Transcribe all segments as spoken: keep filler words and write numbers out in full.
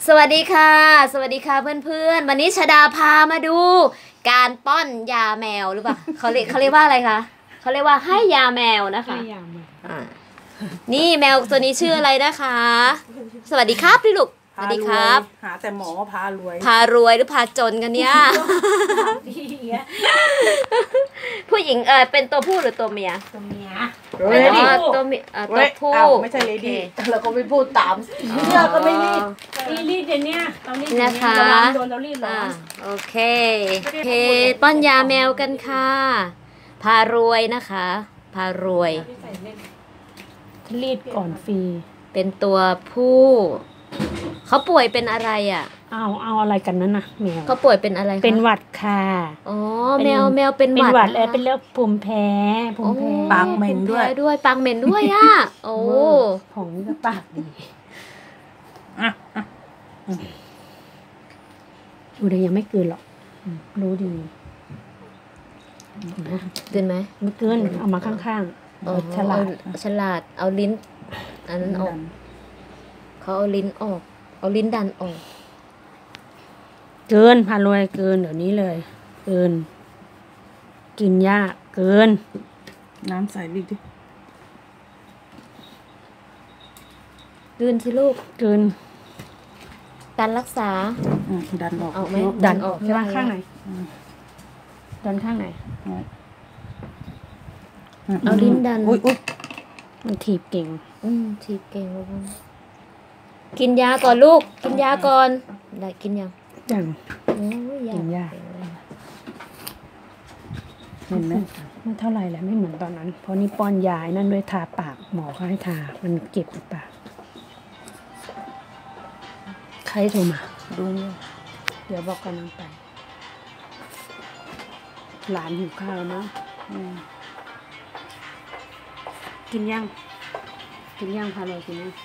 สวัสดีค่ะสวัสดีค่ะเพื่อนๆวันนี้ชดาพามาดู การป้อนยาแมวหรือเปล่าเขาเรียกเขาเรียกว่าอะไรคะเขาเรียกว่าให้ยาแมวนะคะนี่แมวตัวนี้ชื่ออะไรนะคะ สวัสดีครับพี่ลูกสวัสดีครับหาแต่หมอพารวยพารวยหรือพาจนกันเนี่ยผู้หญิงเออเป็นตัวผู้หรือตัวเมียตัวเมียตัวเมียตัวผู้ไม่ใช่เลดี้เราก็ไม่พูดตามเชื่อก็ไม่รีดรีดเดี๋ยวนี้เรารีดนะคะโดนเรารีดร้อนโอเคโอเคป้อนยาแมวกันค่ะพารวยนะคะพารวยรีดก่อนฟรีเป็นตัวผู้เขาป่วยเป็นอะไรอ่ะเอาเอาอะไรกันนั่นนะแมวเขาป่วยเป็นอะไรเป็นหวัดค่ะอ๋อแมวแมวเป็นหวัดเป็นหวัดแล้วเป็นเรื่องภูมิแพ้ภูมิแพ้ปากเหม็นด้วยด้วยปากเหม็นด้วยอ่ะโอ้ผมก็ปากดีดูได้ยังไม่เกินหรอกรู้ดีเกินไหมไม่เกินเอามาข้างๆฉลาดฉลาดเอาลิ้นอันนั้นออกเขาเอาลิ้นออกเอาลิ้นดันออกเกินพารวยเกินเดี๋ยวนี้เลยเกินกินยากเกินน้ำใส่ดิดิเกินสิลูกเกินการรักษาดันออกออกไหมดันออกใช่ไหมข้างไหนดันข้างไหนเอาลิ้นดันมันถีบเก่งอืมถีบเก่งลูกกินยาก่อนลูกกินยาก่อนได้กินยังยังโอ้ยกินยาเห็นไหมไม่เท่าไหร่แหละไม่เหมือนตอนนั้นเพราะนี่ป้อนยานั่นด้วยทาปากหมอเขาให้ทามันเก็บปากใครโทรมาดูเดี๋ยวบอกกันน้องไปหลานหิวข้าวนะกินย่างกินย่างพาเลยกินย่าง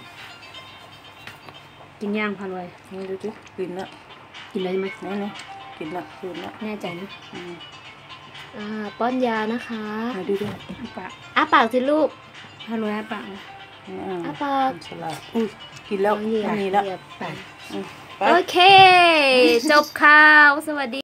กินย่างพาเลยนี่ดูสิกินแล้วกินเลยไหมนี่นี่กินแล้วกินแล้วแน่ใจนะอ่าป้อนยานะคะดูดิอ้าปากอ้าปากสิลูกพาเลยอ้าปากอ้าปากฉลาดอุ้ยกินแล้วนี่แล้วโอเคจบข่าวสวัสดี